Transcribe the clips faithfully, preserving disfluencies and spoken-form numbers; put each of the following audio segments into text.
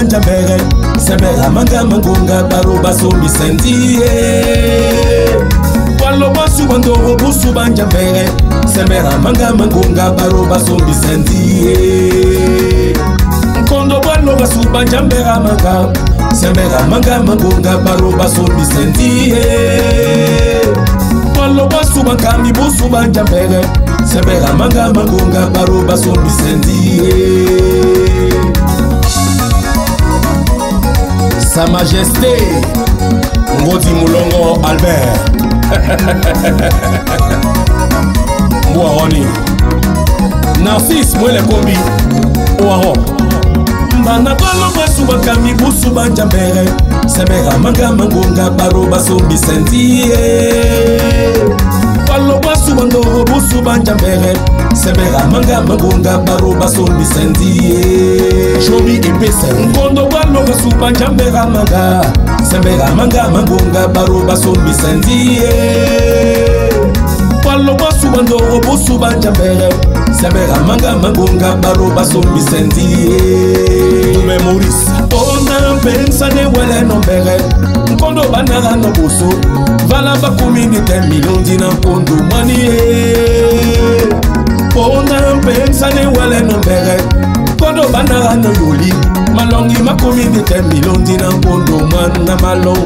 banja mbere Sembera manga mangunga baroba sombi sentie Walo basu bandoro busu banja mbere Sembera manga mangunga baroba sombi sentie Kondo walo basu banja mbera manga Sembera manga mangunga baroba sombi sentie Walo basu bankami busu banja mbere Sembera manga mangunga baroba sombi sentie Sa Majesté Ngoti Moulongo Albert Mouaroni Narcisse Mouele Kombi Ouaro Mbana balo basu bakami busu banjambere Sembera manga mangunga baroba sombi sentie Balo basu bandoro busu banjambere Sembera manga mangunga baroba sombi sentie Jobi epese Ngondo balo basu banjambera manga Sembera manga mangunga baroba sombi sentie Balo basu bandoro busu banjambere Sembera manga mangunga baroba sombi sentie Tume Maurice Ona pensa ne wele nombere Nkondo banara no busu Vala ba community million dina nkondo manie Ona pensa ne wele nombere Nkondo banara no yoli Malongi ma community million dina nkondo mana malo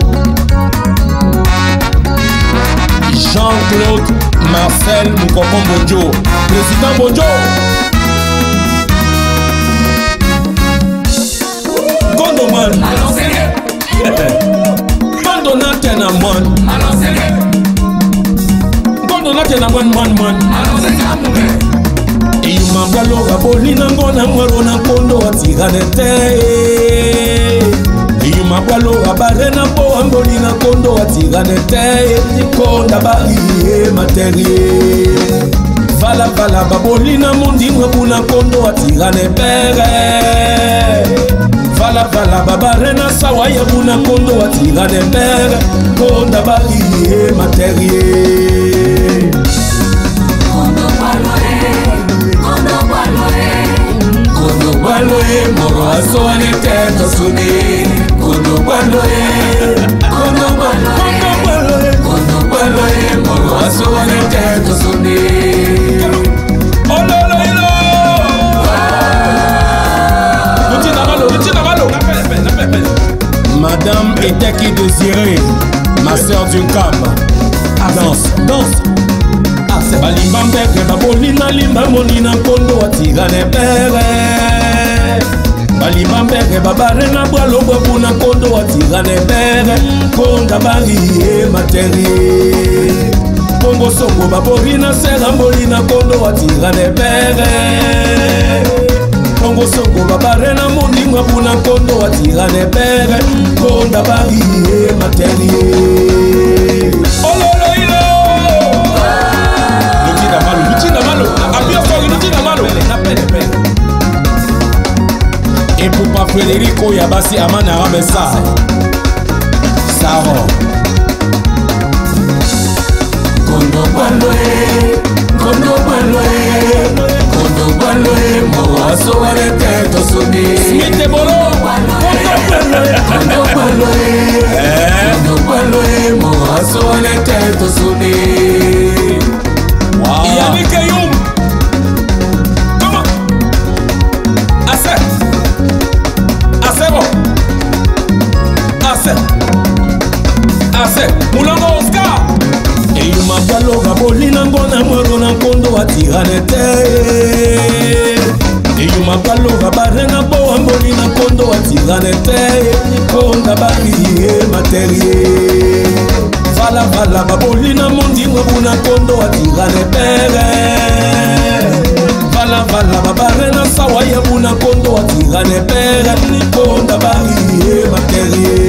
Jean-Claude Marcel Moukoko Bonjo Président Bonjo Kondo man Kondo na tena man Kondo na tena man man man Iyo mambalo raboli na ngona mwaro na kondo atiganete Iyo mambalo rabare na po amboli na kondo atiganete Konda bari e materie Vala vala baboli na mundi mwebu na kondo atigane pere Vala vala babare na sawa ya buna kondo atigane pere Konda bari e materie Kondo baloe, kondo baloe Kondo baloe, moro aso ane teto suni Kondo baloe, kondo baloe Kondo baloe, moro aso ane teto suni Madame Eteki Désirée, ma sœur d'une cam. Danse, danse. Balimba mbeke babolina limba monina kondo atigane pere. Balimba mbeke babare na bwalo bwabuna kondo atigane pere. Konda bari e materie. Bongo songo baborina sera molina kondo atigane pere. Bongo songo babare na mondinga buna kondo atigane pere. Konda bari e materie. Ololo ilo Lutina malo, Lutina malo Apia fori, Lutina malo Et pour pas Frédérico Yabasi Amana Ramessa Saro Kondo baloe Kondo baloe Kondo baloe Moro aso wane teto suni Smite bolo Kondo baloe Kondo baloe Kondo baloe Moro aso wane teto suni Wow Yannick Youm Comment Assez Assez bon Assez Assez Moulanga Oscar Et you m'appalo Gaboli Nangona Moro Nankondo Atiranete Et you m'appalo Gabare Nambo Amboli Nankondo Atiranete Konda Bari e materie Vala vala baboli na mundi mwabuna kondo atigane pere Vala vala babare na sawa ya buna kondo atigane pere Konda bari e materie